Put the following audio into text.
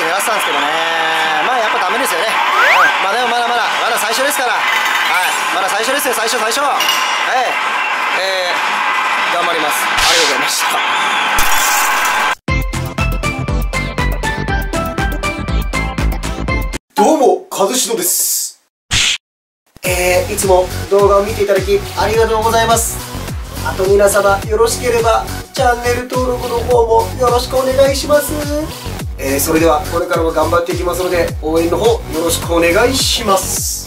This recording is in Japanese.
狙ってたんですけどね、まあやっぱダメですよね。まあでもまだ最初ですから、はい、まだ最初ですよ、最初。はい、頑張ります。ありがとうございました。どうも、和志野です。いつも動画を見ていただきありがとうございます。あと皆様よろしければチャンネル登録の方もよろしくお願いします。それではこれからも頑張っていきますので応援の方よろしくお願いします。